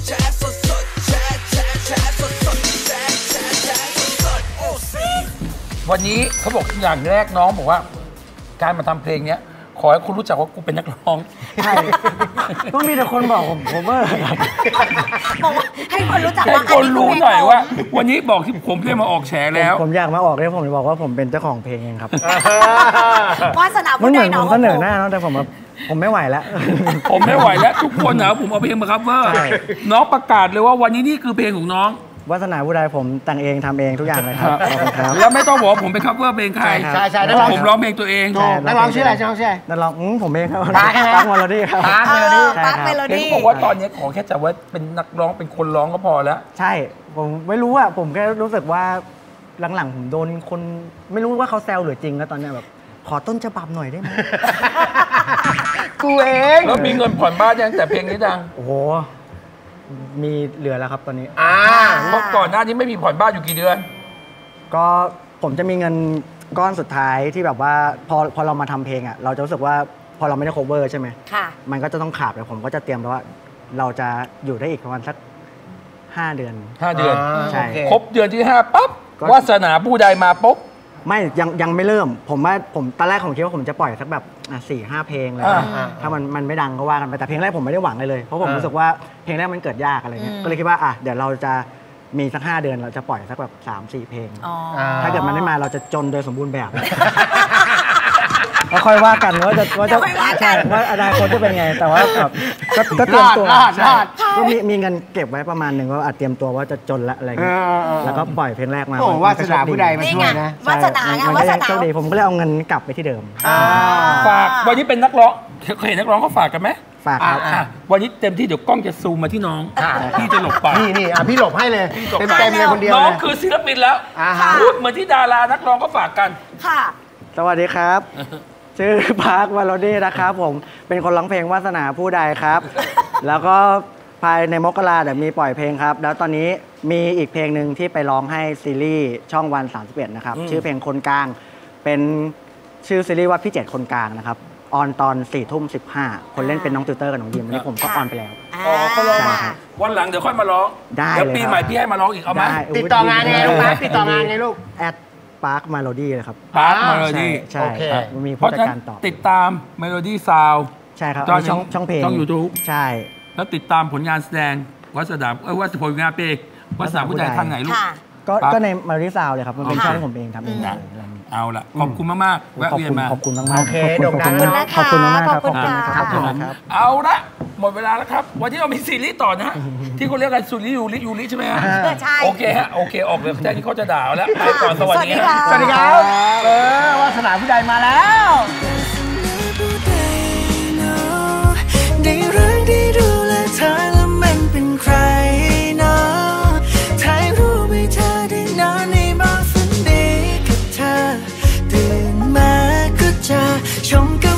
วันนี้เขาบอกอย่างแรกน้องบอกว่าการมาทำเพลงเนี้ยขอให้คุณรู้จักว่ากูเป็นนักร้องใช่ก็มีแต่คนบอกผมว่าบอกว่าให้คนรู้จักให้คนรู้หน่อยว่าวันนี้บอกที่ผมได้มาออกแฉแล้วผมอยากมาออกเลยผมบอกว่าผมเป็นเจ้าของเพลงเองครับวาสนาผู้ใดน้องผมเสนอหน้าแต่ผมไม่ไหวแล้วผมไม่ไหวแล้วทุกคนนะผมเอาเพลงมาครับว่าน้องประกาศเลยว่าวันนี้นี่คือเพลงของน้องวาสนาผู้ใดผมแต่งเองทำเองทุกอย่างเลยครับแล้วไม่ต้องบอกผมเป็นคัฟเวอร์เพลงใครใช่ผมร้องเพลงตัวเองนักร้องชื่ออะไรนักร้องผมเองครับปาร์คเมโลดี้ครับปาร์คเมโลดี้บอกว่าตอนนี้ขอแค่จับไว้เป็นนักร้องเป็นคนร้องก็พอแล้วใช่ผมไม่รู้อะผมแค่รู้สึกว่าหลังๆผมโดนคนไม่รู้ว่าเขาแซวหรือจริงแล้วตอนนี้แบบขอต้นฉบับหน่อยได้ไหมกูเองแล้วมีเงินผ่อนบ้านยังแต่เพลงนี้ดังโอ้โหมีเหลือแล้วครับตอนนี้เมื่อก่อนหน้านี้ไม่มีผ่อนบ้านอยู่กี่เดือนก็ผมจะมีเงินก้อนสุดท้ายที่แบบว่าพอเรามาทำเพลงอ่ะเราจะรู้สึกว่าพอเราไม่ได้ cover ใช่ไหมค่ะมันก็จะต้องขาดแต่ผมก็จะเตรียมแล้วว่าเราจะอยู่ได้อีกประมาณสัก5 เดือนใช่ครบเดือนที่5ปั๊บวาสนาผู้ใดมาปุ๊บไม่ยังไม่เริ่มผมตอนแรกผมคิดว่าผมจะปล่อยสักแบบ4-5 เพลงเลยถ้ามันไม่ดังก็ว่ากันไปแต่เพลงแรกผมไม่ได้หวังเลยเพราะผมรู้สึกว่าเพลงแรกมันเกิดยากอะไรเงี้ยก็เลยคิดว่าเดี๋ยวเราจะมีสัก5 เดือนเราจะปล่อยสักแบบ3-4 เพลงถ้าเกิดมันไม่มาเราจะจนโดยสมบูรณ์แบบค่อยว่ากันว่าอนาคตจะเป็นไงแต่ว่าแบบก็เตรียมตัวก็มีเงินเก็บไว้ประมาณหนึ่งว่าอาจเตรียมตัวว่าจะจนละอะไรเงี้ยแล้วก็ปล่อยเพลงแรกมาโอ้วาสนาผู้ใดมาช่วยนะวาสนาโชคดีผมก็เลยเอาเงินกลับไปที่เดิมฝากวันนี้เป็นนักร้องเคยเห็นนักร้องเขาฝากกันไหมฝากครับวันนี้เต็มที่เดี๋ยวกล้องจะซูมมาที่น้องพี่จะหลบไปนี่พี่หลบให้เลยเต็มเลยคนเดียวน้องคือศิลปินแล้วพูดเหมือนที่ดารานักร้องก็ฝากกันค่ะสวัสดีครับชื่อปาร์คเมโลดี้นะครับผมเป็นคนร้องเพลงวาสนาผู้ใดครับแล้วก็ภายในมกราเดี๋ยวมีปล่อยเพลงครับแล้วตอนนี้มีอีกเพลงหนึ่งที่ไปร้องให้ซีรีส์ช่องวัน31นะครับชื่อเพลงคนกลางเป็นชื่อซีรีส์ว่าพี่7คนกลางนะครับออนตอน4:15คนเล่นเป็นน้องติวเตอร์กับน้องยิมวันนี้ผมก็ออนไปแล้วก็ร้องมาวันหลังเดี๋ยวค่อยมาร้องได้เดี๋ยวปีใหม่พี่ให้มาร้องอีกเอาไหมติดต่องานไงลูกปาร์คติดต่องานไงลูกปาร์คเมโลดี้เลยครับปาร์คเมโลดี้ใช่มีผู้จัดการต่อติดตามเมโลดี้ซาวด์ใช่ครับช่องเพลงช่อง YouTube ใช่แล้วติดตามผลงานแสดงวัสดุผลงานเพลงวัสดุผู้ใดทางไหนลูกก็ในเมโลดี้ซาวด์เลยครับมันเป็นช่องที่ผมเองทำเองเอาละขอบคุณมากๆแวะเวียนมาขอบคุณมากๆโอเคโด่งดังขอบคุณมากครับขอบคุณครับเอาละหมดเวลาแล้วครับวันนี้เรามีซีรีส์ต่อนะที่เขาเรียกกันสุริยูริใช่ไหมฮะใช่โอเคฮะโอเคออกเลยแจ้งที่เขาจะด่าแล้วไปก่อนสวัสดีครับสวัสดีครับวาสนาผู้ใดมาแล้วได้รักได้ดูแลเธอแล้วมันเป็นใครเนาะถ่ายรูปให้เธอได้นอนในบ้านฝันดีกับเธอตื่นมาก็จะชมกัน